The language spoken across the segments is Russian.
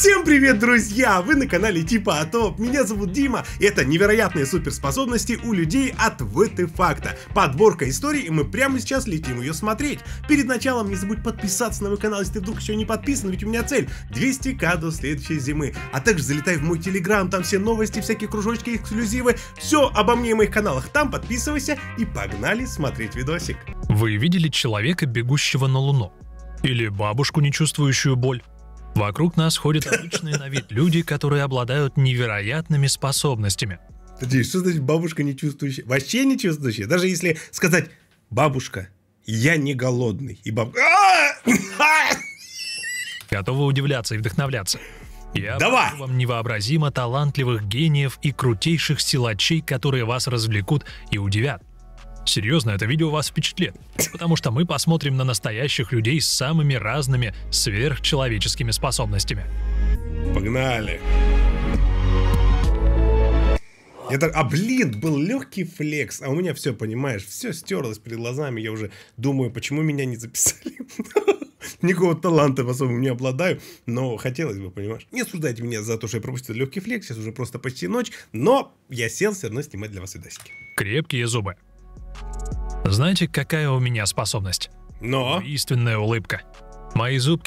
Всем привет, друзья! Вы на канале Типа АТО. Меня зовут Дима. Это невероятные суперспособности у людей от ВТФакта. Подборка историй, и мы прямо сейчас летим ее смотреть. Перед началом не забудь подписаться на мой канал, если ты вдруг еще не подписан, ведь у меня цель 200к до следующей зимы. А также залетай в мой телеграм, там все новости, всякие кружочки, эксклюзивы. Все обо мне и моих каналах. Там подписывайся и погнали смотреть видосик. Вы видели человека, бегущего на Луну? Или бабушку, не чувствующую боль? Вокруг нас ходят обычные на вид люди, которые обладают невероятными способностями. Подожди, что значит бабушка не чувствующая? Вообще не чувствующая? Даже если сказать: бабушка, я не голодный. И бабушка... Готовы удивляться и вдохновляться. Я Давай! покажу вам невообразимо талантливых гениев и крутейших силачей, которые вас развлекут и удивят. Серьезно, это видео вас впечатлит, потому что мы посмотрим на настоящих людей с самыми разными сверхчеловеческими способностями. Погнали. Блин, был легкий флекс, а у меня все, понимаешь, все стерлось перед глазами. Я уже думаю, почему меня не записали. Никакого таланта особо не обладаю, но хотелось бы, понимаешь. Не осуждайте меня за то, что я пропустил легкий флекс, сейчас уже просто почти ночь, но я сел все равно снимать для вас видосики. Крепкие зубы. Знаете, какая у меня способность? Но... Убийственная улыбка. Мои зубки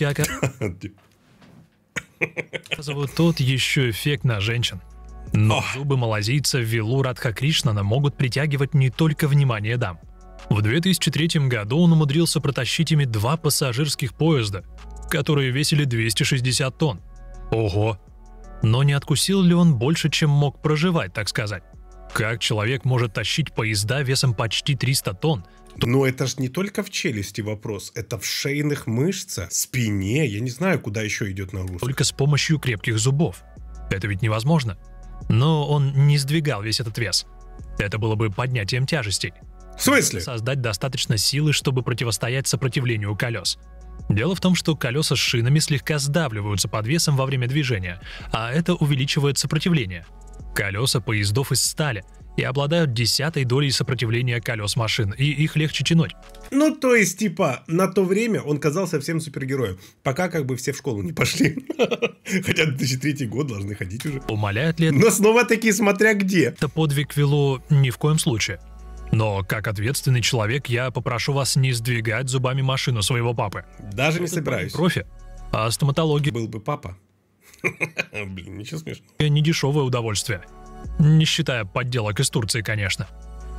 оказывают тот еще эффект на женщин. Но зубы малазийца Вилу Радхакришнана могут притягивать не только внимание дам. В 2003 году он умудрился протащить ими 2 пассажирских поезда, которые весили 260 тонн. Ого! Но не откусил ли он больше, чем мог проживать, так сказать? Как человек может тащить поезда весом почти 300 тонн? Но это же не только в челюсти вопрос, это в шейных мышцах, спине, я не знаю, куда еще идет нагрузка. Только с помощью крепких зубов. Это ведь невозможно. Но он не сдвигал весь этот вес. Это было бы поднятием тяжестей. В смысле? Создать достаточно силы, чтобы противостоять сопротивлению колес. Дело в том, что колеса с шинами слегка сдавливаются под весом во время движения, а это увеличивает сопротивление. Колеса поездов из стали и обладают 10-й долей сопротивления колес машин, и их легче тянуть. Ну, то есть, типа, на то время он казался всем супергероем, пока как бы все в школу не пошли. Хотя 2003 год должны ходить уже. Умаляет ли это? Но снова-таки смотря где. Это подвиг Вилу ни в коем случае. Но как ответственный человек я попрошу вас не сдвигать зубами машину своего папы. Даже не собираюсь. Профи. А стоматология... Был бы папа. Блин, ничего смешного. Недешевое удовольствие. Не считая подделок из Турции, конечно.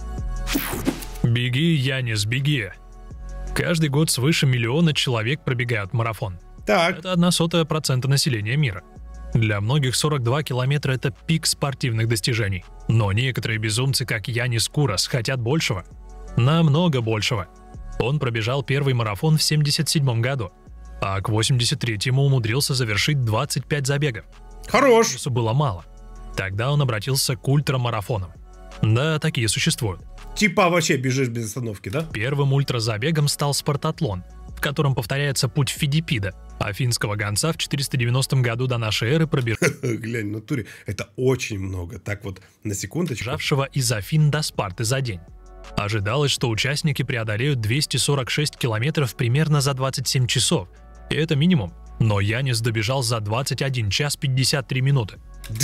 Беги, Янис, беги. Каждый год свыше 1 миллиона человек пробегают марафон. Так. Это 0,01% населения мира. Для многих 42 километра – это пик спортивных достижений. Но некоторые безумцы, как Янис Курас, хотят большего. Намного большего. Он пробежал первый марафон в 1977 году. А к 83-му умудрился завершить 25 забегов. Хорош! Курасу было мало. Тогда он обратился к ультрамарафонам. Да, такие существуют. Типа вообще бежишь без остановки, да? Первым ультразабегом стал спартатлон, в котором повторяется путь Фидипида, афинского гонца в 490 году до нашей эры Глянь, в натуре, это очень много. Так вот, на секундочку. Бежавшего из Афин до Спарты за день. Ожидалось, что участники преодолеют 246 километров примерно за 27 часов. И это минимум. Но Янис добежал за 21 час 53 минуты.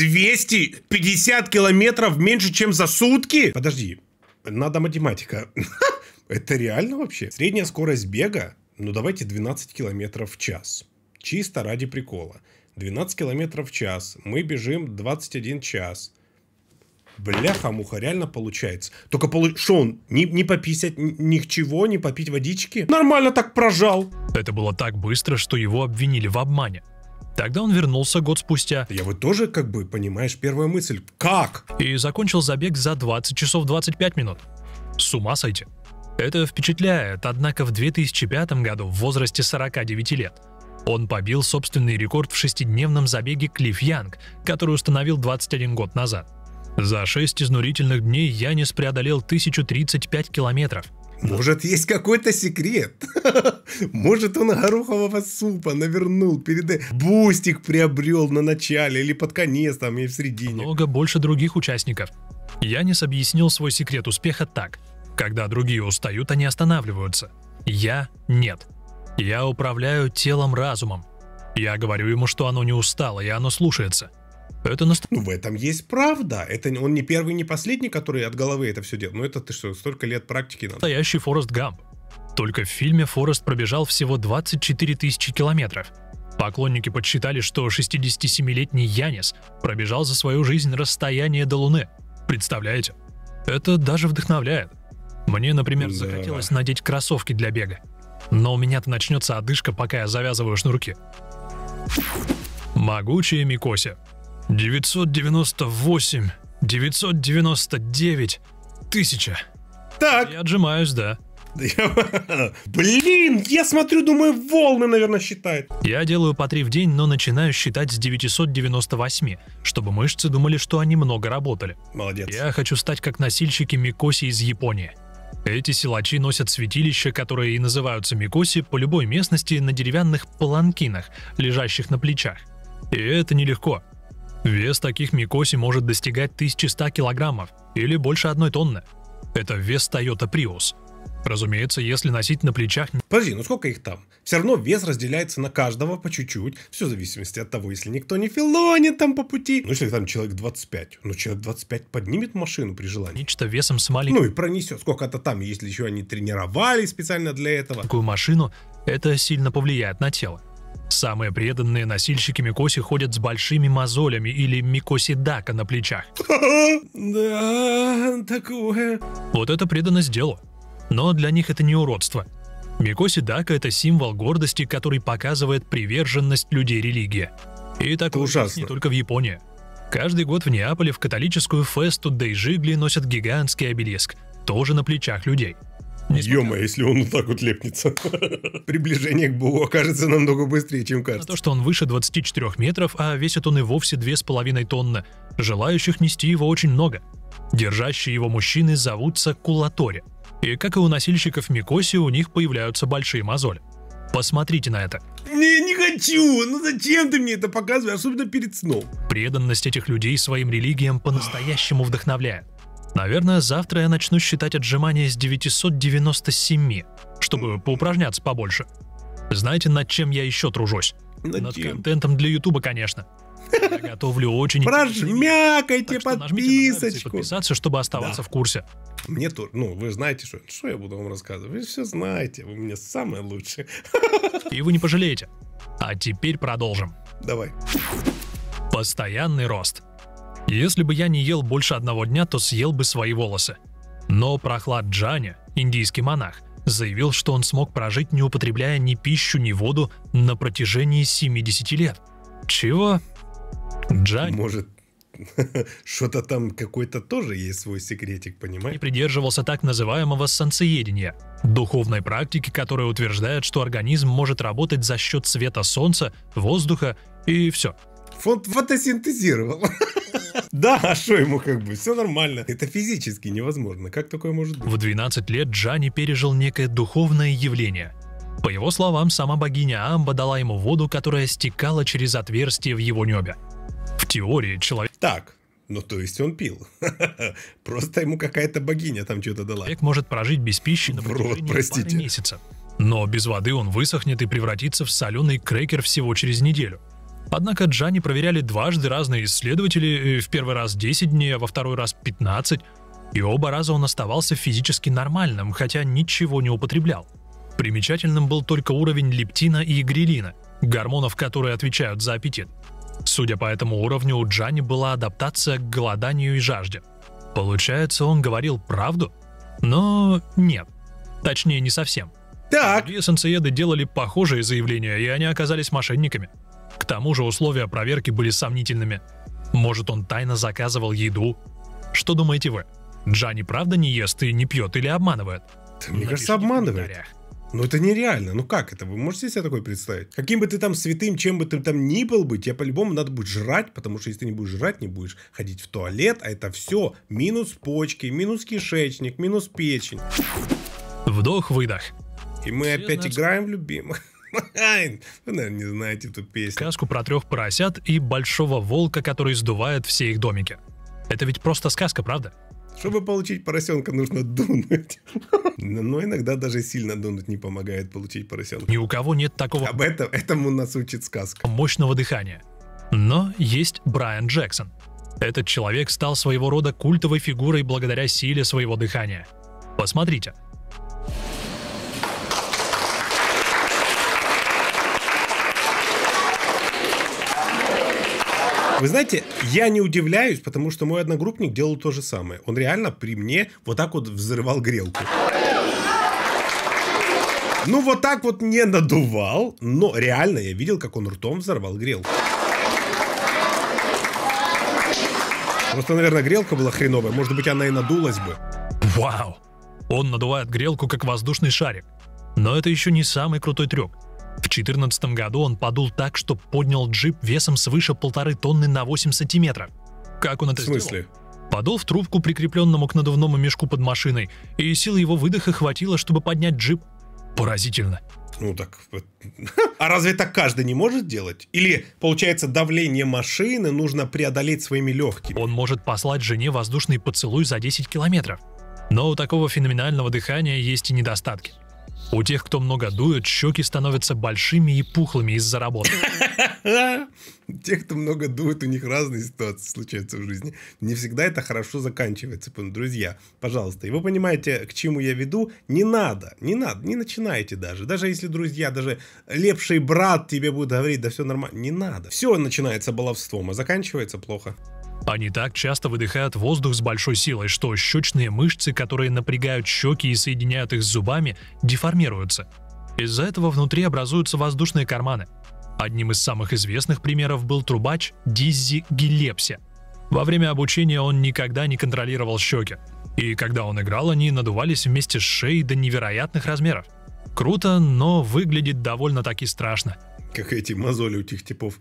250 километров меньше, чем за сутки? Подожди, надо математика. Это реально вообще? Средняя скорость бега, ну давайте 12 километров в час. Чисто ради прикола. 12 километров в час. Мы бежим 21 час. Бляха-муха, реально получается. Только что он, не пописать ничего, не попить водички? Нормально так прожал. Это было так быстро, что его обвинили в обмане. Тогда он вернулся год спустя. Я вот тоже, как бы, понимаешь, первая мысль. Как? И закончил забег за 20 часов 25 минут. С ума сойти. Это впечатляет, однако в 2005 году, в возрасте 49 лет, он побил собственный рекорд в 6-дневном забеге Клифф Янг, который установил 21 год назад. За 6 изнурительных дней Янис преодолел 1035 километров. Может, есть какой-то секрет? Может, он горохового супа навернул перед... Бустик приобрел на начале или под конец там и в середине. Много больше других участников. Янис объяснил свой секрет успеха так. Когда другие устают, они останавливаются. Я – нет. Я управляю телом-разумом. Я говорю ему, что оно не устало, и оно слушается. Это Ну, в этом есть правда. Это он не первый, не последний, который от головы это все делает. Ну, это ты что, столько лет практики надо. настоящий Форест Гамп. Только в фильме Форест пробежал всего 24 тысячи километров. Поклонники подсчитали, что 67-летний Янис пробежал за свою жизнь расстояние до Луны. Представляете? Это даже вдохновляет. Мне, например, Да. захотелось надеть кроссовки для бега. Но у меня-то начнется одышка, пока я завязываю шнурки. Могучая Микоси. 998, 999, 1000. Так. Я отжимаюсь, да. Блин, я смотрю, думаю, волны, наверное, считает. Я делаю по 3 в день, но начинаю считать с 998, чтобы мышцы думали, что они много работали. Молодец. Я хочу стать как носильщики Микоси из Японии. Эти силачи носят святилища, которые и называются Микоси, по любой местности на деревянных паланкинах, лежащих на плечах. И это нелегко. Вес таких Микоси может достигать 1100 килограммов или больше 1 тонны. Это вес Toyota Prius. Разумеется, если носить на плечах... Подожди, ну сколько их там? Все равно вес разделяется на каждого по чуть-чуть. Все в зависимости от того, если никто не филонит там по пути. Ну, если там человек 25. Ну, человек 25 поднимет машину при желании. Нечто весом с маленькой... Ну, и пронесет. Сколько-то там, если еще они тренировались специально для этого. Такую машину, это сильно повлияет на тело. Самые преданные носильщики Микоси ходят с большими мозолями или Микоси-дака на плечах. Да, такое. Вот это преданность делу. Но для них это не уродство. Микоси-дака — это символ гордости, который показывает приверженность людей религии. И такое ужасно. не только в Японии. Каждый год в Неаполе в католическую фесту Дейжигли носят гигантский обелиск, тоже на плечах людей. Ё-моё, если он вот так вот лепнется. Приближение к Богу окажется намного быстрее, чем На кажется. то, что он выше 24 метров, а весит он и вовсе 2,5 тонны, желающих нести его очень много. Держащие его мужчины зовутся кулатори. И как и у носильщиков Микоси, у них появляются большие мозоли. Посмотрите на это. Не хочу! Ну зачем ты мне это показываешь, особенно перед сном? Преданность этих людей своим религиям по-настоящему вдохновляет. Наверное, завтра я начну считать отжимания с 997, чтобы поупражняться побольше. Знаете, над чем я еще тружусь? Над чем? контентом для Ютуба, конечно. Я готовлю очень... Прожмякайте Так что нажмите на нравится и подписочку. подписаться, чтобы оставаться Да. в курсе. Мне тоже. Ну, вы знаете, что я буду вам рассказывать. Вы все знаете, вы мне самое лучшее. И вы не пожалеете. А теперь продолжим. Давай. Постоянный рост. Если бы я не ел больше 1 дня, то съел бы свои волосы. Но Прохлад Джани, индийский монах, заявил, что он смог прожить, не употребляя ни пищу, ни воду на протяжении 70 лет. Чего? Джани Может, что-то там какой-то тоже есть свой секретик, не понимаешь? придерживался так называемого солнцеедения, духовной практики, которая утверждает, что организм может работать за счет света солнца, воздуха и все. Фотосинтезировал. Да, а что ему как бы? Все нормально. Это физически невозможно. Как такое может быть? В 12 лет Джани пережил некое духовное явление. По его словам, сама богиня Амба дала ему воду, которая стекала через отверстие в его небе. В теории человек Так, ну то есть он пил. Просто ему какая-то богиня там что-то дала. может прожить без пищи на В рот, протяжении пары простите. месяцев. Но без воды он высохнет и превратится в соленый крекер всего через неделю. Однако Джани проверяли дважды разные исследователи, в первый раз 10 дней, а во второй раз 15, и оба раза он оставался физически нормальным, хотя ничего не употреблял. Примечательным был только уровень лептина и грелина, гормонов, которые отвечают за аппетит. Судя по этому уровню, у Джани была адаптация к голоданию и жажде. Получается, он говорил правду? Но нет. Точнее, не совсем. Так, Другие солнцееды делали похожие заявления, и они оказались мошенниками. К тому же условия проверки были сомнительными. Может, он тайно заказывал еду? Что думаете вы? Джани правда не ест и не пьет или обманывает? мне кажется, Напишите в обманывает. комментариях. Ну это нереально. Ну как это? Вы можете себе такое представить? Каким бы ты там святым, чем бы ты там ни был бы, тебе по-любому надо будет жрать, потому что если ты не будешь жрать, не будешь ходить в туалет, а это все минус почки, минус кишечник, минус печень. Вдох-выдох. И мы Все опять знают- играем в любимых. Вы, наверное, не знаете эту песню. Сказку про 3 поросят и большого волка, который сдувает все их домики. Это ведь просто сказка, правда? Чтобы получить поросенка, нужно дунуть. Но иногда даже сильно дунуть не помогает получить поросенка. Ни у кого нет такого Этому нас учит сказка. мощного дыхания. Но есть Брайан Джексон. Этот человек стал своего рода культовой фигурой благодаря силе своего дыхания. Посмотрите. Вы знаете, я не удивляюсь, потому что мой одногруппник делал то же самое. Он реально при мне вот так вот взрывал грелку. Ну, вот так вот не надувал, но реально я видел, как он ртом взорвал грелку. Просто, наверное, грелка была хреновая. Может быть, она и надулась бы. Вау! Он надувает грелку, как воздушный шарик. Но это еще не самый крутой трюк. В 2014 году он подул так, что поднял джип весом свыше 1,5 тонны на 8 сантиметров. Как он это сделал? В смысле? Подул в трубку, прикрепленному к надувному мешку под машиной, и силы его выдоха хватило, чтобы поднять джип. Поразительно. Ну так... А разве так каждый не может делать? Или, получается, давление машины нужно преодолеть своими легкими? Он может послать жене воздушный поцелуй за 10 километров. Но у такого феноменального дыхания есть и недостатки. У тех, кто много дует, щеки становятся большими и пухлыми из-за работы. Те, кто много дует, у них разные ситуации случаются в жизни. Не всегда это хорошо заканчивается. Друзья, пожалуйста, и вы понимаете, к чему я веду? Не надо, не начинайте даже. Даже если, друзья, даже лепший брат тебе будет говорить, да все нормально, не надо. Все начинается баловством, а заканчивается плохо. Они так часто выдыхают воздух с большой силой, что щечные мышцы, которые напрягают щеки и соединяют их с зубами, деформируются. Из-за этого внутри образуются воздушные карманы. Одним из самых известных примеров был трубач Диззи Гиллеспи. Во время обучения он никогда не контролировал щеки. И когда он играл, они надувались вместе с шеей до невероятных размеров. Круто, но выглядит довольно-таки страшно. Как эти мозоли у этих типов.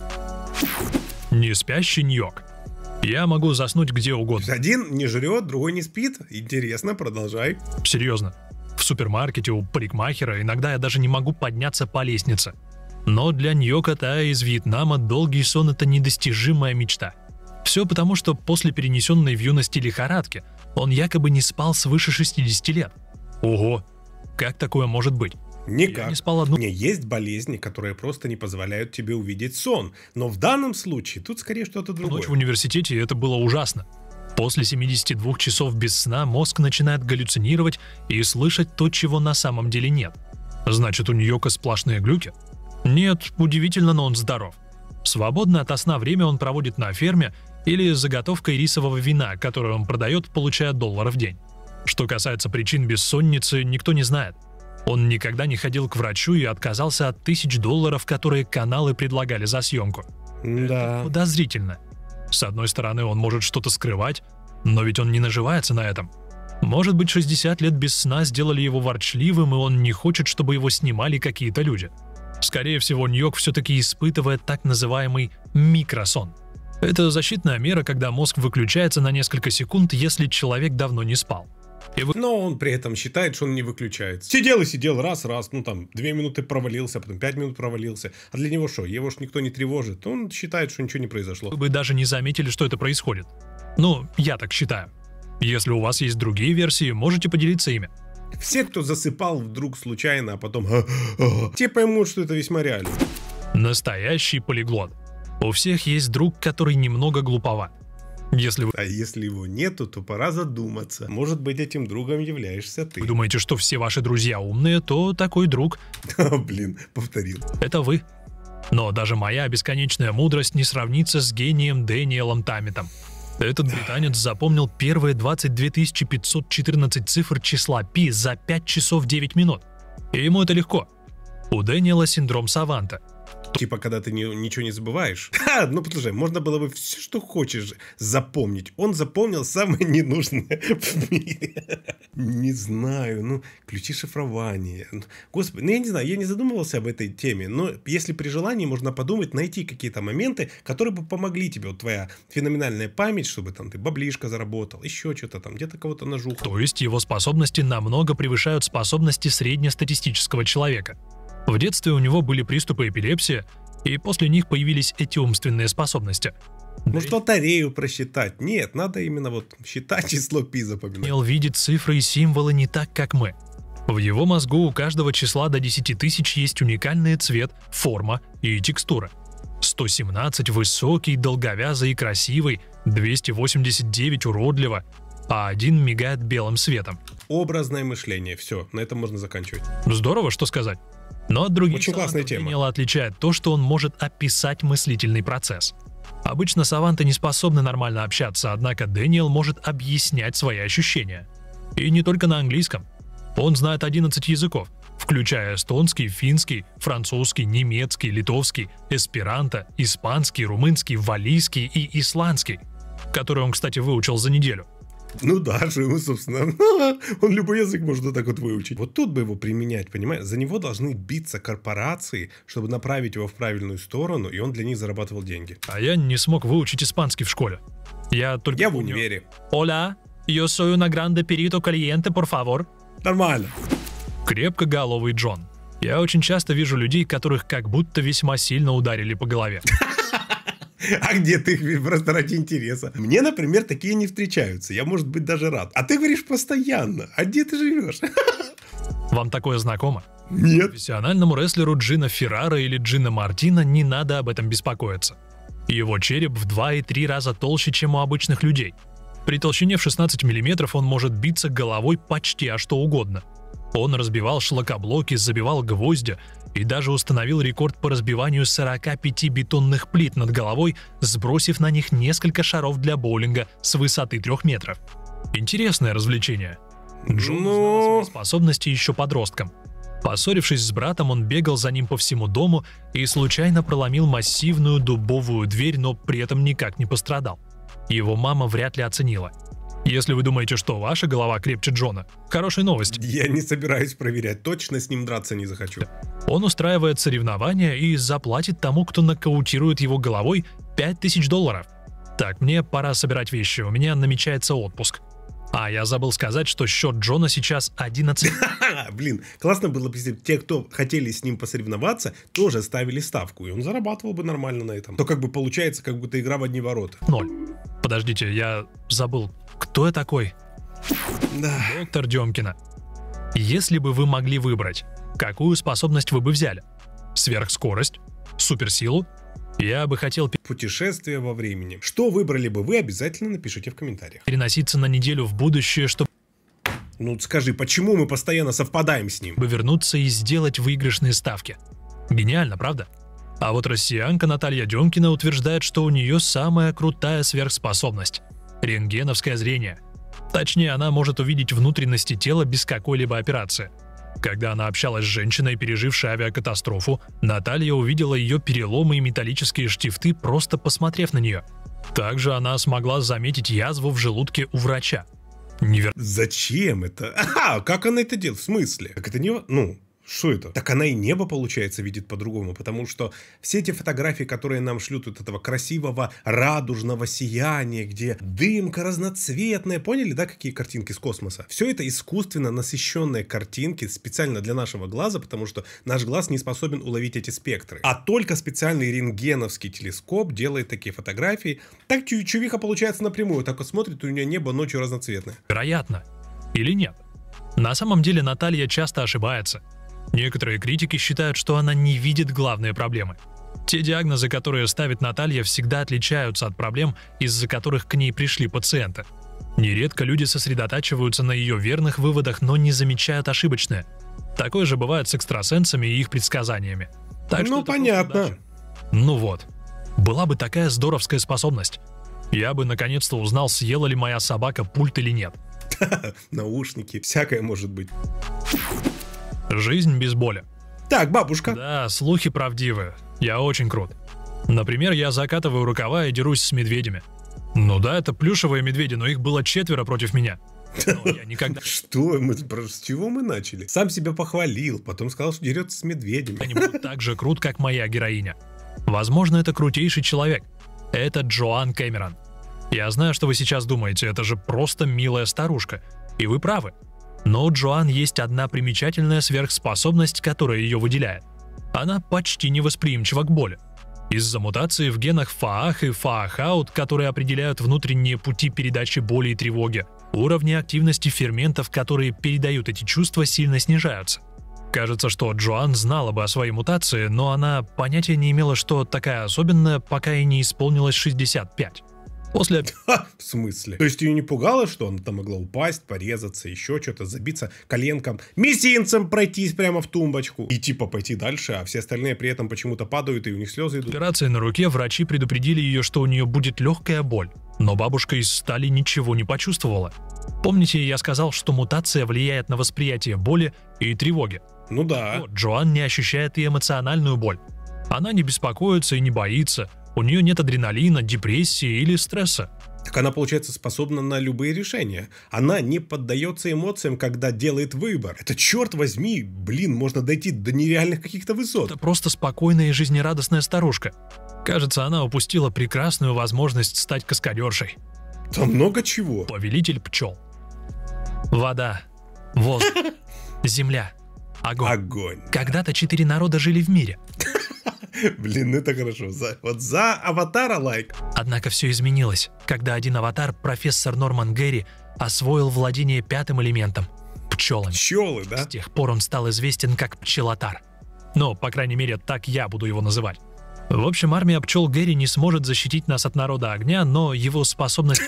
Не спящий Нью-Йорк. Я могу заснуть где угодно. Один не жрет, другой не спит. Интересно, продолжай. Серьезно. В супермаркете у парикмахера иногда я даже не могу подняться по лестнице. Но для Ньокота из Вьетнама долгий сон — это недостижимая мечта. Все потому, что после перенесенной в юности лихорадки он якобы не спал свыше 60 лет. Ого, как такое может быть? Никак. Я не спал одну... Есть болезни, которые просто не позволяют тебе увидеть сон. Но в данном случае тут скорее что-то другое. Ночь в университете, это было ужасно. После 72 часов без сна мозг начинает галлюцинировать и слышать то, чего на самом деле нет. Значит, у Ньока сплошные глюки? Нет, удивительно, но он здоров. Свободное ото сна время он проводит на ферме или заготовкой рисового вина, которое он продает, получая $1 в день. Что касается причин бессонницы, никто не знает. Он никогда не ходил к врачу и отказался от $1000, которые каналы предлагали за съемку. Да. Это подозрительно. С одной стороны, он может что-то скрывать, но ведь он не наживается на этом. Может быть, 60 лет без сна сделали его ворчливым, и он не хочет, чтобы его снимали какие-то люди. Скорее всего, Ньок все-таки испытывает так называемый микросон. Это защитная мера, когда мозг выключается на несколько секунд, если человек давно не спал. Но он при этом считает, что он не выключается. Сидел и сидел, раз, 2 минуты провалился, потом 5 минут провалился. А для него что? Его ж никто не тревожит. Он считает, что ничего не произошло. Вы бы даже не заметили, что это происходит. Ну, я так считаю. Если у вас есть другие версии, можете поделиться ими. Все, кто засыпал вдруг случайно, а потом... те поймут, что это весьма реально. Настоящий полиглот. У всех есть друг, который немного глуповат. А если его нету, то пора задуматься. Может быть, этим другом являешься ты. Вы думаете, что все ваши друзья умные, то такой друг... Повторил. Это вы. Но даже моя бесконечная мудрость не сравнится с гением Дэниелом Тамметом. Этот британец запомнил первые 22 514 цифр числа π за 5 часов 9 минут. И ему это легко. У Дэниела синдром Саванта. Типа, когда ты ничего не забываешь. Ну, послушай, можно было бы все, что хочешь, запомнить. Он запомнил самое ненужное в мире. Не знаю, ключи шифрования. Господи, я не знаю, я не задумывался об этой теме, но если при желании можно подумать, найти какие-то моменты, которые бы помогли тебе. Вот твоя феноменальная память, чтобы там ты баблишко заработал, еще что-то там, где-то кого-то нажухал. То есть его способности намного превышают способности среднестатистического человека. В детстве у него были приступы эпилепсии, и после них появились эти умственные способности. Может, лотерею просчитать? Нет, надо именно вот считать число пи запоминать. Дэниел видит цифры и символы не так, как мы. В его мозгу у каждого числа до 10 тысяч есть уникальный цвет, форма и текстура. 117 высокий, долговязый и красивый, 289 уродливо, а 1 мигает белым светом. Образное мышление, все, на этом можно заканчивать. Здорово, что сказать. Но от других Очень классная савантов тема. Дэниела отличает то, что он может описать мыслительный процесс. Обычно саванты не способны нормально общаться, однако Дэниел может объяснять свои ощущения. И не только на английском. Он знает 11 языков, включая эстонский, финский, французский, немецкий, литовский, эсперанто, испанский, румынский, валлийский и исландский, который он, кстати, выучил за неделю. Ну да, же ему, собственно, он любой язык может вот так вот выучить. Вот тут бы его применять, понимаешь? За него должны биться корпорации, чтобы направить его в правильную сторону, и он для них зарабатывал деньги. А я не смог выучить испанский в школе. Я только Я в помню: универе. «Hola, yo soy una grande perito caliente, por favor». Нормально. Крепкоголовый Джон. Я очень часто вижу людей, которых как будто весьма сильно ударили по голове. А где ты их, просто ради интереса? Мне, например, такие не встречаются. Я, может быть, даже рад. А ты говоришь постоянно. А где ты живешь? Вам такое знакомо? Нет. Профессиональному рестлеру Джина Феррара или Джина Мартина не надо об этом беспокоиться. Его череп в 2 и 3 раза толще, чем у обычных людей. При толщине в 16 мм он может биться головой почти о что угодно. Он разбивал шлакоблоки, забивал гвозди и даже установил рекорд по разбиванию 45 бетонных плит над головой, сбросив на них несколько шаров для боулинга с высоты 3 метров. Интересное развлечение. Джон узнал о своей способности еще подростком. Поссорившись с братом, он бегал за ним по всему дому и случайно проломил массивную дубовую дверь, но при этом никак не пострадал. Его мама вряд ли оценила. Если вы думаете, что ваша голова крепче Джона, хорошая новость. Я не собираюсь проверять, точно с ним драться не захочу. Он устраивает соревнования и заплатит тому, кто нокаутирует его головой, $5000. Так, мне пора собирать вещи, у меня намечается отпуск. А я забыл сказать, что счет Джона сейчас 11. Блин, классно было бы, если те, кто хотели с ним посоревноваться, тоже ставили ставку, и он зарабатывал бы нормально на этом. То как бы получается, как будто игра в одни ворота. 0. Подождите, я забыл, кто я такой? Да. Доктор Демкина. Если бы вы могли выбрать, какую способность вы бы взяли? Сверхскорость? Суперсилу? Я бы хотел Путешествие во времени. Что выбрали бы вы, обязательно напишите в комментариях. переноситься на неделю в будущее, чтобы Ну скажи, почему мы постоянно совпадаем с ним? вернуться и сделать выигрышные ставки. Гениально, правда? А вот россиянка Наталья Демкина утверждает, что у нее самая крутая сверхспособность – рентгеновское зрение. Точнее, она может увидеть внутренности тела без какой-либо операции. Когда она общалась с женщиной, пережившей авиакатастрофу, Наталья увидела ее переломы и металлические штифты, просто посмотрев на нее. Также она смогла заметить язву в желудке у врача. Зачем это? Как она это делает? В смысле? Так это не... Ну, что это? Так она и небо, получается, видит по-другому, потому что все эти фотографии, которые нам шлют от этого красивого радужного сияния, где дымка разноцветная, поняли, да, какие картинки с космоса? Все это искусственно насыщенные картинки специально для нашего глаза, потому что наш глаз не способен уловить эти спектры. А только специальный рентгеновский телескоп делает такие фотографии. Так чувиха получается напрямую, так вот смотрит, у нее небо ночью разноцветное. Вероятно. Или нет? На самом деле Наталья часто ошибается. Некоторые критики считают, что она не видит главные проблемы. Те диагнозы, которые ставит Наталья, всегда отличаются от проблем, из-за которых к ней пришли пациенты. Нередко люди сосредотачиваются на ее верных выводах, но не замечают ошибочное. Такое же бывает с экстрасенсами и их предсказаниями. Так что Ну, это понятно. просто удача. Ну вот. Была бы такая здоровская способность. Я бы наконец-то узнал, съела ли моя собака пульт или нет. Наушники, всякое может быть. Жизнь без боли. Так, бабушка. Да, слухи правдивы. Я очень крут. Например, я закатываю рукава и дерусь с медведями. Ну да, это плюшевые медведи, но их было 4 против меня. Но я никогда Что? С чего мы начали? Сам себя похвалил, потом сказал, что дерется с медведями. не буду так же крут, как моя героиня. Возможно, это крутейший человек. Это Джоан Кэмерон. Я знаю, что вы сейчас думаете, это же просто милая старушка. И вы правы. Но у Джоан есть одна примечательная сверхспособность, которая ее выделяет. Она почти невосприимчива к боли. Из-за мутации в генах ФААХ и ФААХаут, которые определяют внутренние пути передачи боли и тревоги, уровни активности ферментов, которые передают эти чувства, сильно снижаются. Кажется, что Джоан знала бы о своей мутации, но она понятия не имела, что такая особенная, пока ей не исполнилось 65. После... В смысле? То есть ее не пугало, что она там могла упасть, порезаться, еще что-то, забиться коленком, мизинцем пройтись прямо в тумбочку и типа пойти дальше, а все остальные при этом почему-то падают и у них слезы идут? Операции на руке врачи предупредили ее, что у нее будет легкая боль, но бабушка из стали ничего не почувствовала. Помните, я сказал, что мутация влияет на восприятие боли и тревоги? Ну да. Но Джоан не ощущает и эмоциональную боль. Она не беспокоится и не боится. У нее нет адреналина, депрессии или стресса. Так она, получается, способна на любые решения. Она не поддается эмоциям, когда делает выбор. Это, черт возьми, можно дойти до нереальных каких-то высот. Это просто спокойная и жизнерадостная старушка. Кажется, она упустила прекрасную возможность стать каскадершей. Там много чего. Повелитель пчел. Вода, воздух, земля, огонь. Когда-то 4 народа жили в мире. Это хорошо. Вот за аватара лайк. Однако все изменилось, когда один аватар, профессор Норман Гэри, освоил владение 5-м элементом – пчелами. Пчелы, да? С тех пор он стал известен как пчелотар. Ну, по крайней мере, так я буду его называть. В общем, армия пчел Гэри не сможет защитить нас от народа огня, но его способность...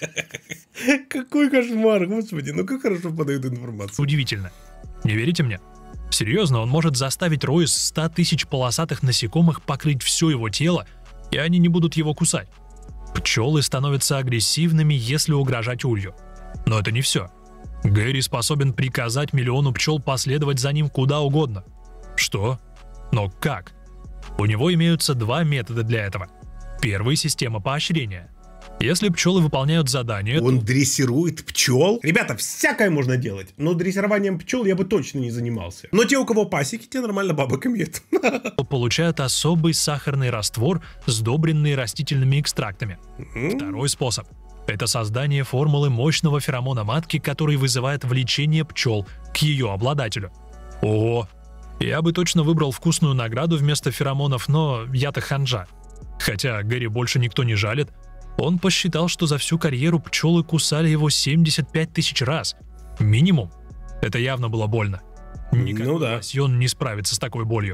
Какой кошмар, господи, как хорошо подают информацию. Удивительно. Не верите мне? Серьезно, он может заставить рой из 100 тысяч полосатых насекомых покрыть все его тело, и они не будут его кусать. Пчелы становятся агрессивными, если угрожать улью. Но это не все. Гэри способен приказать миллиону пчел последовать за ним куда угодно. Что? Но как? У него имеются 2 метода для этого. Первый – система поощрения. Если пчелы выполняют задание... Он дрессирует пчел? Ребята, всякое можно делать, но дрессированием пчел я бы точно не занимался. Но те, у кого пасеки, те нормально бабок имеют. Получают особый сахарный раствор, сдобренный растительными экстрактами. Второй способ – это создание формулы мощного феромона матки, который вызывает влечение пчел к ее обладателю. Ого! Я бы точно выбрал вкусную награду вместо феромонов, но я-то ханжа. Хотя Гэри больше никто не жалит. Он посчитал, что за всю карьеру пчелы кусали его 75 тысяч раз. Минимум. Это явно было больно. Никакой лосьон не справится с такой болью.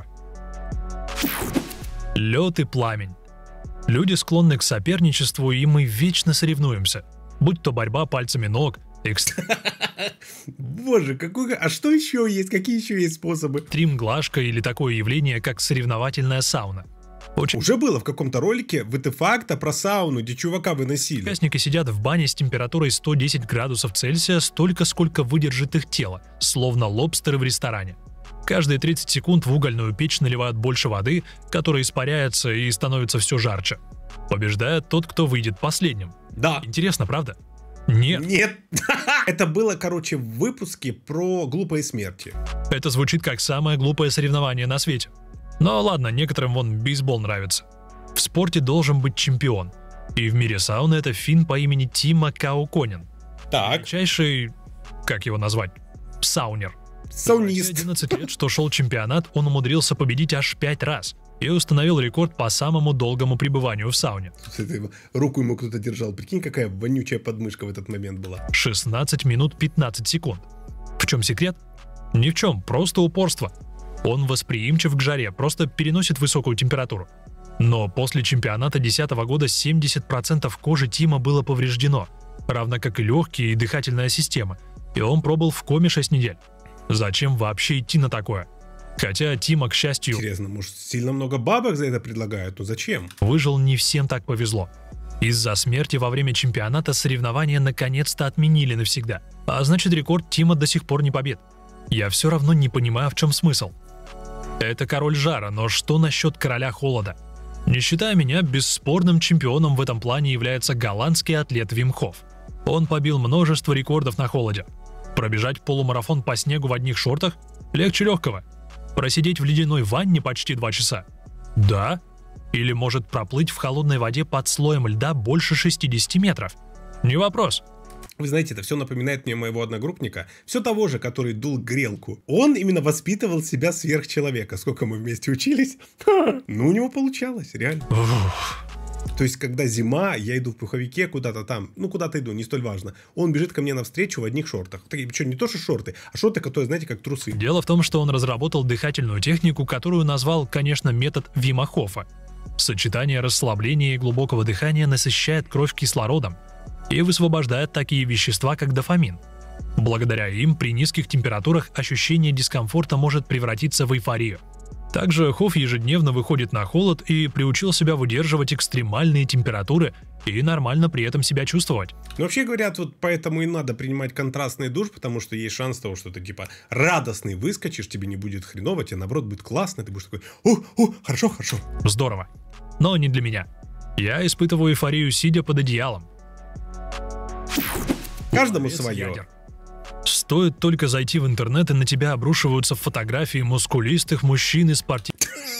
Лед и пламень. Люди склонны к соперничеству, и мы вечно соревнуемся. Будь то борьба пальцами ног, Боже, а что еще есть? Какие еще есть способы? Стрим-глажка или такое явление, как соревновательная сауна. Уже было в каком-то ролике ВТФ-акта про сауну, где чувака выносили. Участники сидят в бане с температурой 110 градусов Цельсия столько, сколько выдержит их тело, словно лобстеры в ресторане. Каждые 30 секунд в угольную печь наливают больше воды, которая испаряется и становится все жарче. Побеждает тот, кто выйдет последним. Да. Интересно, правда? Нет. Это было, в выпуске про глупые смерти. Это звучит как самое глупое соревнование на свете. Но ладно, некоторым вон бейсбол нравится. В спорте должен быть чемпион. И в мире сауны это финн по имени Тимо Кауконен. Так. Величайший, как его назвать, саунер. Саунист. 11 лет, что шел чемпионат, он умудрился победить аж 5 раз. И установил рекорд по самому долгому пребыванию в сауне. Руку ему кто-то держал. Прикинь, какая вонючая подмышка в этот момент была. 16 минут 15 секунд. В чем секрет? Ни в чем, просто упорство. Он восприимчив к жаре, просто переносит высокую температуру. Но после чемпионата 2010 года 70% кожи Тима было повреждено, равно как и легкие и дыхательная система, и он пробыл в коме 6 недель. Зачем вообще идти на такое? Хотя Тима, к счастью... Интересно, может, сильно много бабок за это предлагают, но зачем? Выжил, не всем так повезло. Из-за смерти во время чемпионата соревнования наконец-то отменили навсегда. А значит, рекорд Тима до сих пор не побед. Я все равно не понимаю, в чем смысл. Это король жара, но что насчет короля холода? Не считая меня, бесспорным чемпионом в этом плане является голландский атлет Вим Хоф. Он побил множество рекордов на холоде. Пробежать полумарафон по снегу в одних шортах легче легкого. Просидеть в ледяной ванне почти 2 часа? Да. Или может проплыть в холодной воде под слоем льда больше 60 метров? Не вопрос. Вы знаете, это все напоминает мне моего одногруппника, все того же, который дул грелку. Он именно воспитывал себя сверхчеловека. Сколько мы вместе учились. Ну, у него получалось, реально. То есть, когда зима, я иду в пуховике куда-то там, ну, куда-то иду, не столь важно. Он бежит ко мне навстречу в одних шортах. Такие, причем не то, что шорты, а шорты, которые, знаете, как трусы. Дело в том, что он разработал дыхательную технику, которую назвал, конечно, метод Вима Хофа. Сочетание расслабления и глубокого дыхания насыщает кровь кислородом и высвобождает такие вещества, как дофамин. Благодаря им при низких температурах ощущение дискомфорта может превратиться в эйфорию. Также Хофф ежедневно выходит на холод и приучил себя выдерживать экстремальные температуры и нормально при этом себя чувствовать. Но вообще говорят, вот поэтому и надо принимать контрастный душ, потому что есть шанс того, что ты типа радостный выскочишь, тебе не будет хреново, тебе наоборот будет классно, ты будешь такой, хорошо. Здорово. Но не для меня. Я испытываю эйфорию, сидя под одеялом. Каждому свое. Стоит только зайти в интернет, и на тебя обрушиваются фотографии мускулистых мужчин и спортивных.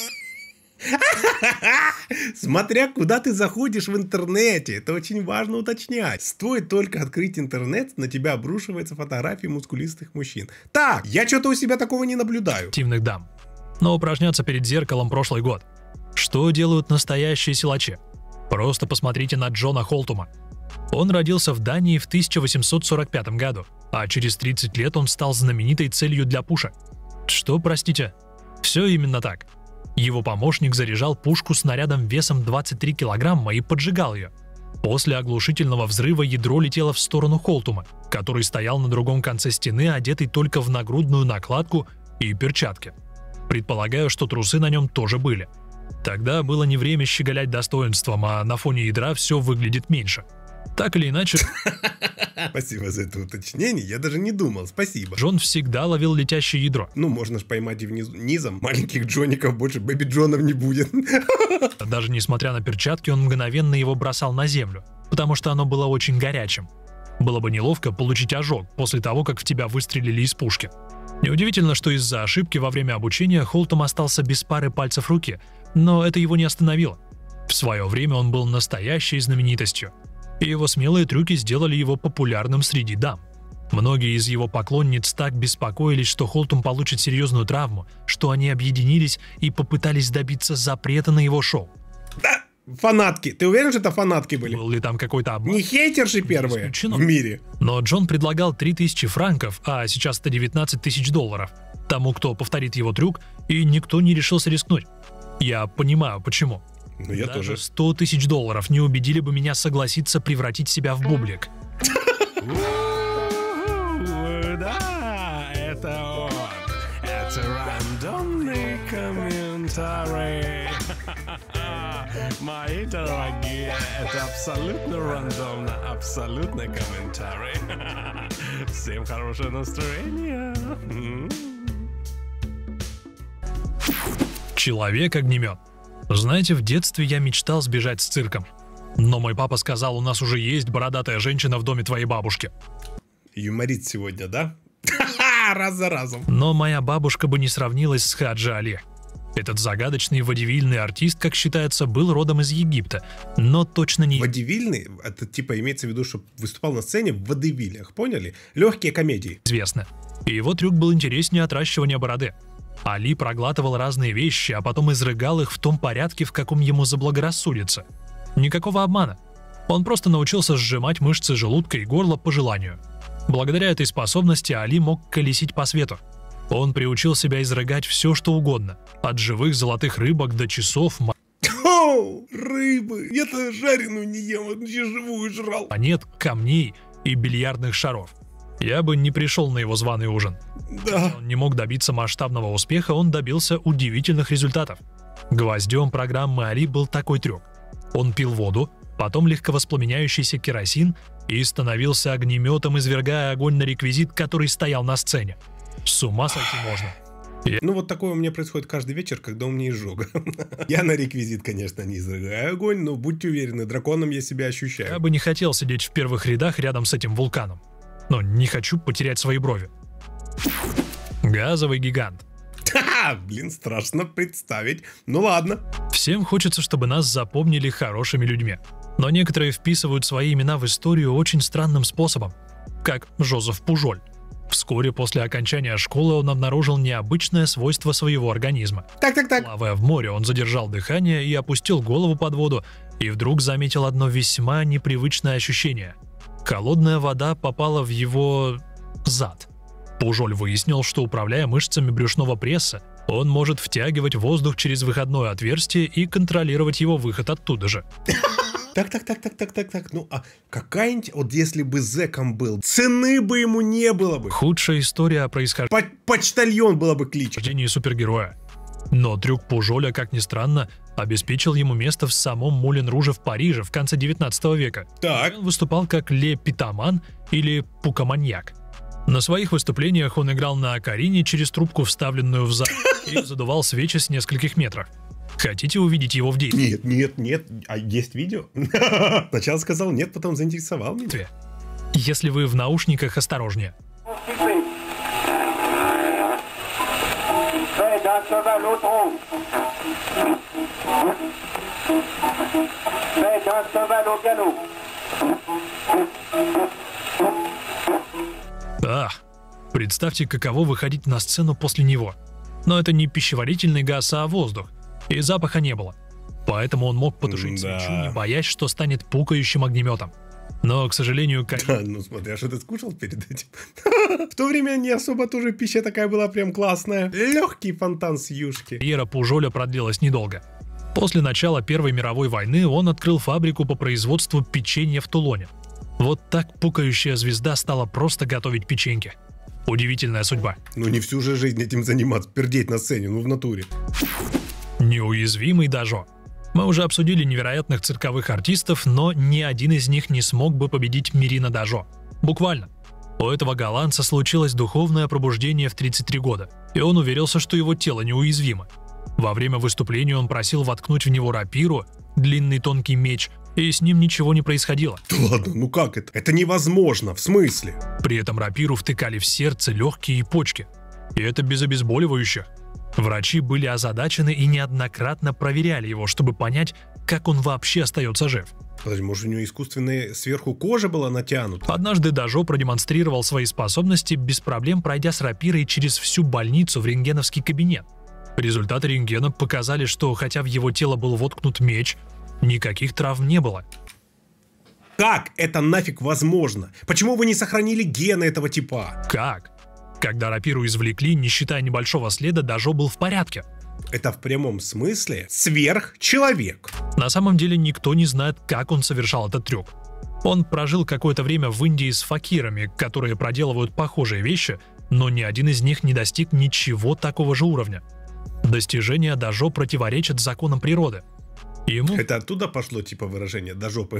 Смотря куда ты заходишь в интернете, это очень важно уточнять. Стоит только открыть интернет, на тебя обрушиваются фотографии мускулистых мужчин. Так, я что-то у себя такого не наблюдаю. Активных дам. Но упражняться перед зеркалом прошлый год. Что делают настоящие силачи? Просто посмотрите на Джона Холтума. Он родился в Дании в 1845 году, а через 30 лет он стал знаменитой целью для пуша. Что, простите? Все именно так. Его помощник заряжал пушку снарядом весом 23 килограмма и поджигал ее. После оглушительного взрыва ядро летело в сторону Холтума, который стоял на другом конце стены, одетый только в нагрудную накладку и перчатки. Предполагаю, что трусы на нем тоже были. Тогда было не время щеголять достоинством, а на фоне ядра все выглядит меньше. Так или иначе... Спасибо за это уточнение, я даже не думал, спасибо. Джон всегда ловил летящее ядро. Ну, можно же поймать и низом. Маленьких Джоников больше, Бэби Джонов не будет. Даже несмотря на перчатки, он мгновенно его бросал на землю, потому что оно было очень горячим. Было бы неловко получить ожог после того, как в тебя выстрелили из пушки. Неудивительно, что из-за ошибки во время обучения Холтум остался без пары пальцев руки, но это его не остановило. В свое время он был настоящей знаменитостью, и его смелые трюки сделали его популярным среди дам. Многие из его поклонниц так беспокоились, что Холтум получит серьезную травму, что они объединились и попытались добиться запрета на его шоу. Да, фанатки. Ты уверен, что это фанатки были? Был ли там какой-то обман? Не хейтерши первые в мире. Но Джон предлагал 3000 франков, а сейчас это 19 тысяч долларов, тому, кто повторит его трюк, и никто не решился рискнуть. Я понимаю, почему. Ну, я Даже тоже. 100 тысяч долларов не убедили бы меня согласиться превратить себя в бублик. Да, это он. Это рандомный комментарий. Мои дорогие, это абсолютно рандомно, абсолютный комментарий. Всем хорошего настроения. Человек-огнемет. Знаете, в детстве я мечтал сбежать с цирком. Но мой папа сказал, у нас уже есть бородатая женщина в доме твоей бабушки. Юморист сегодня, да? Раз за разом. Но моя бабушка бы не сравнилась с Хаджи Али. Этот загадочный водевильный артист, как считается, был родом из Египта, но точно не... Водевильный? Это типа имеется в виду, что выступал на сцене в водевилях, поняли? Легкие комедии. Известно. И его трюк был интереснее отращивания бороды. Али проглатывал разные вещи, а потом изрыгал их в том порядке, в каком ему заблагорассудится. Никакого обмана. Он просто научился сжимать мышцы желудка и горла по желанию. Благодаря этой способности Али мог колесить по свету. Он приучил себя изрыгать все, что угодно. От живых золотых рыбок до часов, рыбы! Я-то жареную не ем, вот еще живую жрал. монет, камней и бильярдных шаров. Я бы не пришел на его званый ужин. Да. Он не мог добиться масштабного успеха, он добился удивительных результатов. Гвоздем программы Али был такой трюк. Он пил воду, потом легковоспламеняющийся керосин и становился огнеметом, извергая огонь на реквизит, который стоял на сцене. С ума сойти можно. Ну вот такое у меня происходит каждый вечер, когда у меня изжога. Я на реквизит, конечно, не изрыгаю огонь, но будьте уверены, драконом я себя Я ощущаю. бы не хотел сидеть в первых рядах рядом с этим вулканом. Но не хочу потерять свои брови. Газовый гигант. Блин, страшно представить. Ну ладно. Всем хочется, чтобы нас запомнили хорошими людьми. Но некоторые вписывают свои имена в историю очень странным способом. как Жозеф Пужоль. Вскоре после окончания школы он обнаружил необычное свойство своего организма. Так. Плавая в море, он задержал дыхание и опустил голову под воду, и вдруг заметил одно весьма непривычное ощущение. Холодная вода попала в его зад. Пужоль выяснил, что, управляя мышцами брюшного пресса, он может втягивать воздух через выходное отверстие и контролировать его выход оттуда же. Так. Ну, а какая-нибудь, вот если бы зэком был, цены бы ему не было бы. Худшая история о происхождении Почтальон была бы кличка. супергероя. Но трюк Пужоля, как ни странно, обеспечил ему место в самом Мулен Руже в Париже в конце 19 века. Так. Он выступал как ле-питоман или пукоманьяк. На своих выступлениях он играл на окарине через трубку, вставленную в зад, и задувал свечи с нескольких метров. Хотите увидеть его в действии? Нет. А есть видео? Сначала сказал нет, потом заинтересовал меня. Если вы в наушниках, осторожнее. Представьте, каково выходить на сцену после него. Но это не пищеварительный газ, а воздух. И запаха не было. Поэтому он мог потушить свечу, не боясь, что станет пукающим огнеметом. Но, к сожалению, Ну смотри, а что ты скушал перед этим? В то время не особо тоже пища такая была прям классная. Легкий фонтан с юшки. карьера Пужоля продлилась недолго. После начала Первой мировой войны он открыл фабрику по производству печенья в Тулоне. Вот так пукающая звезда стала просто готовить печеньки. Удивительная судьба. Ну не всю же жизнь этим заниматься, пердеть на сцене, ну в натуре. Неуязвимый Дажо. Мы уже обсудили невероятных цирковых артистов, но ни один из них не смог бы победить Мирина Дажо. Буквально. У этого голландца случилось духовное пробуждение в 33 года, и он уверился, что его тело неуязвимо. Во время выступления он просил воткнуть в него рапиру, длинный тонкий меч, и с ним ничего не происходило. Да ладно, ну как это? Это невозможно, в смысле? При этом рапиру втыкали в сердце, легкие и почки. И это без обезболивающих. Врачи были озадачены и неоднократно проверяли его, чтобы понять, как он вообще остается жив. Подожди, может у него искусственная сверху кожа была натянута? Однажды Дажо продемонстрировал свои способности, без проблем пройдя с рапирой через всю больницу в рентгеновский кабинет. Результаты рентгена показали, что хотя в его тело был воткнут меч, никаких травм не было. Как это нафиг возможно? Почему вы не сохранили гены этого типа? Как? Когда рапиру извлекли, не считая небольшого следа, Дажо был в порядке. Это в прямом смысле сверхчеловек. На самом деле никто не знает, как он совершал этот трюк. Он прожил какое-то время в Индии с факирами, которые проделывают похожие вещи, но ни один из них не достиг ничего такого же уровня. Достижения Дажо противоречат законам природы. Ему Это оттуда пошло типа выражение «до жопы».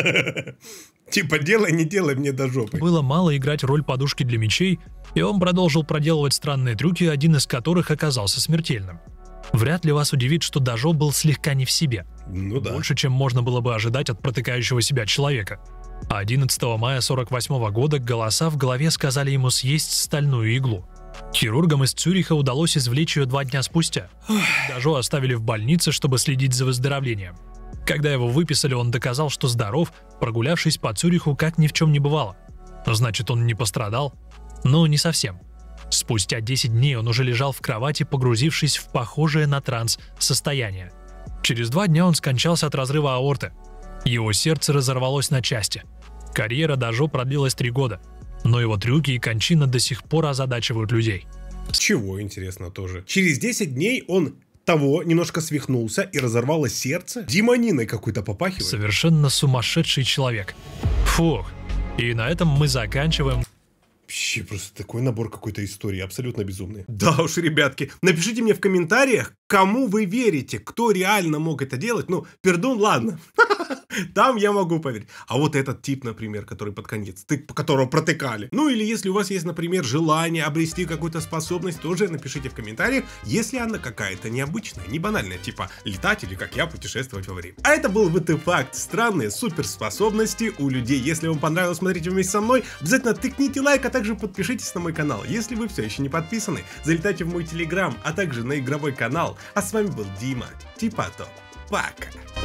Типа делай, не делай мне до жопы. было мало играть роль подушки для мечей, и он продолжил проделывать странные трюки, один из которых оказался смертельным. Вряд ли вас удивит, что Дажо был слегка не в себе. Ну да. Больше, чем можно было бы ожидать от протыкающего себя человека. 11 мая 1948 года голоса в голове сказали ему съесть стальную иглу. Хирургам из Цюриха удалось извлечь ее 2 дня спустя. Дажо оставили в больнице, чтобы следить за выздоровлением. Когда его выписали, он доказал, что здоров, прогулявшись по Цюриху, как ни в чем не бывало. Значит, он не пострадал? Но не совсем. Спустя 10 дней он уже лежал в кровати, погрузившись в похожее на транс состояние. Через 2 дня он скончался от разрыва аорты. Его сердце разорвалось на части. Карьера Дажо продлилась 3 года. Но его трюки и кончина до сих пор озадачивают людей. Чего, интересно, тоже. Через 10 дней он немножко свихнулся и разорвалось сердце. Демониной какой-то попахивает. Совершенно сумасшедший человек. Фух. И на этом мы заканчиваем. Вообще просто такой набор какой-то истории, абсолютно безумный. Да уж, ребятки, напишите мне в комментариях, кому вы верите, кто реально мог это делать. Ну, пердун, ладно. Там я могу поверить. А вот этот тип, например, который под конец, которого протыкали. Ну или если у вас есть, например, желание обрести какую-то способность, тоже напишите в комментариях, если она какая-то необычная, не банальная, типа летать или, как я, путешествовать во времени. А это был ВТФакт. Странные суперспособности у людей. Если вам понравилось смотреть вместе со мной, обязательно тыкните лайк, а также подпишитесь на мой канал. Если вы все еще не подписаны, залетайте в мой телеграм, а также на игровой канал. А с вами был Дима Типато. Пока.